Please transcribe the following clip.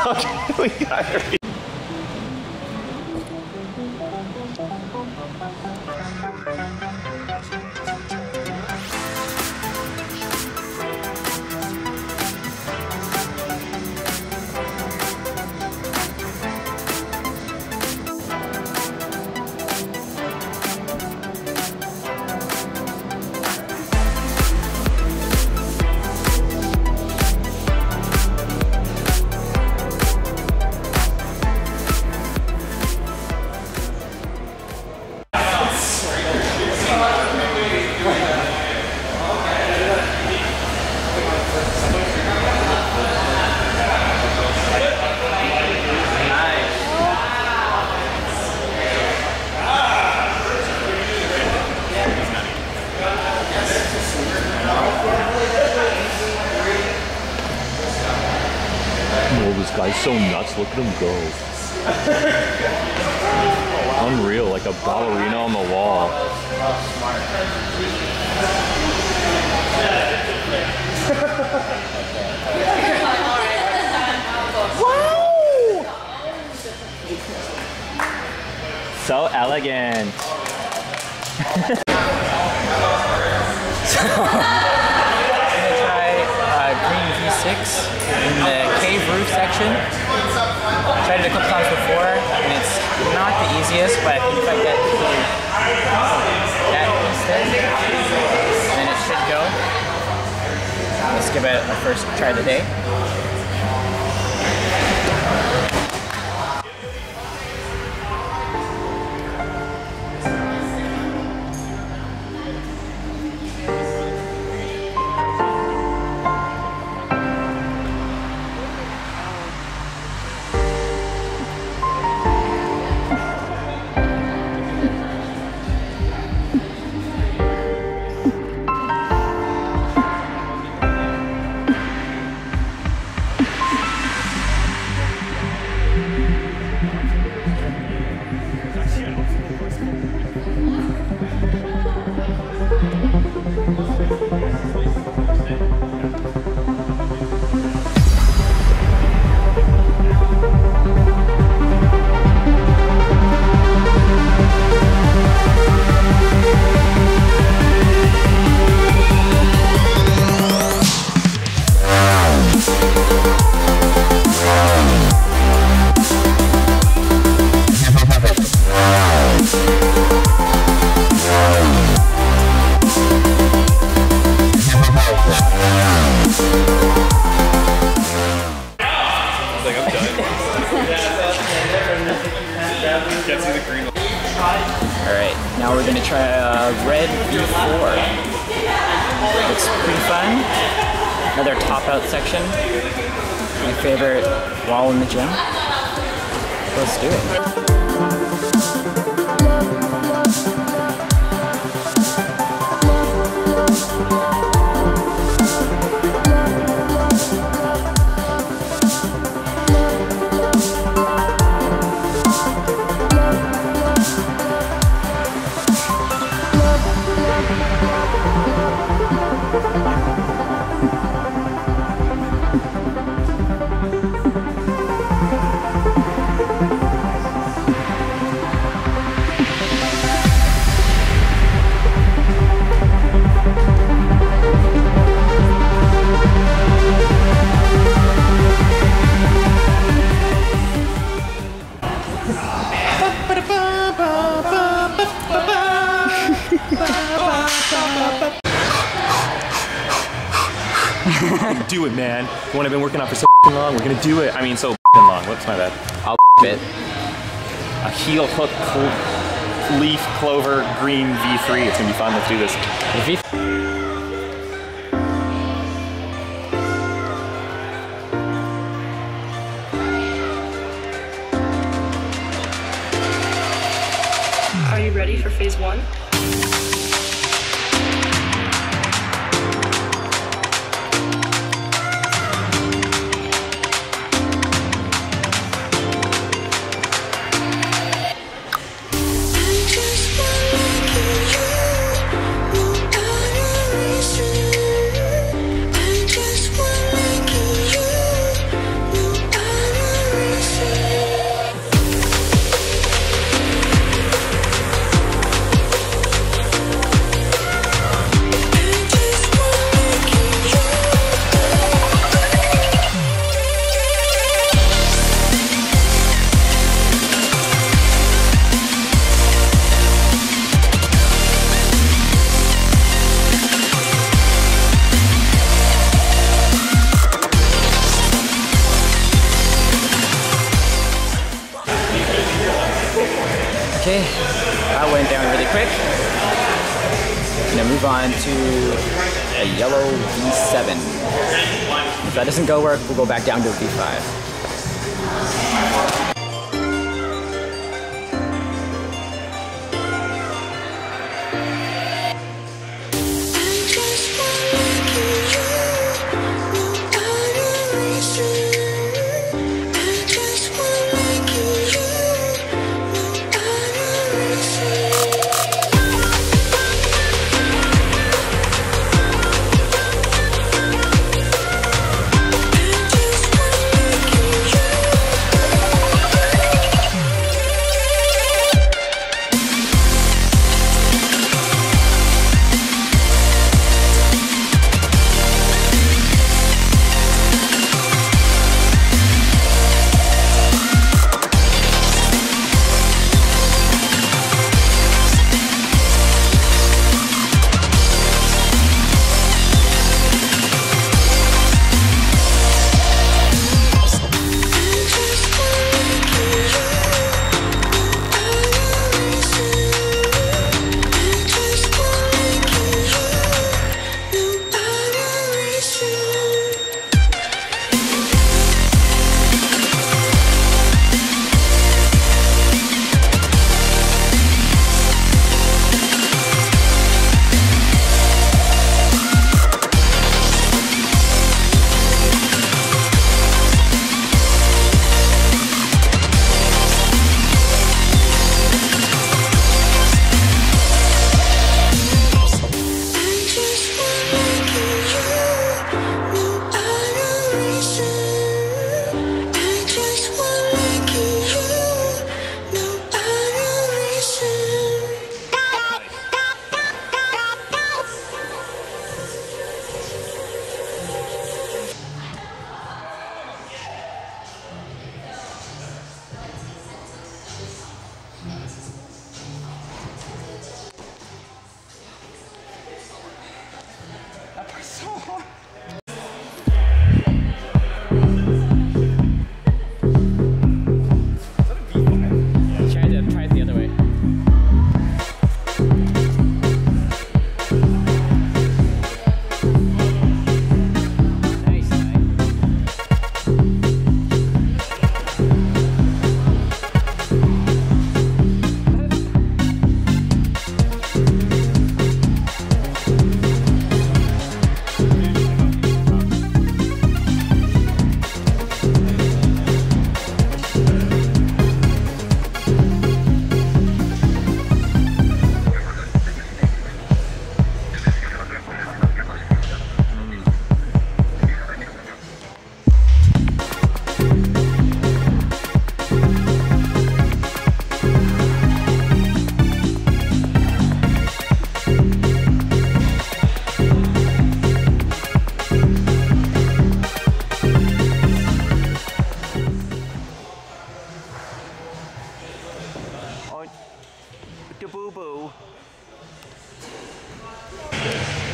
Okay, we got her. Oh, this guy's so nuts. Look at him go. Unreal, like a ballerina on the wall. Wow! So elegant. Green V6 in the cave roof section. Tried it a couple times before, and it's not the easiest, but I think if I get through that instead, then it should go. Let's give it our first try of the day. Alright, now we're going to try a red V4. Looks pretty fun. Another top out section. My favorite wall in the gym. Let's do it. Do it, man. The one I've been working on for so long. We're gonna do it. I mean, so long. Whoops, my bad. I'll it. A heel hook leaf clover green V3. It's gonna be fun. Let's do this. Are you ready for phase one? quick. Gonna move on to a yellow V7. If that doesn't go work, we'll go back down to a V5. The boo-boo.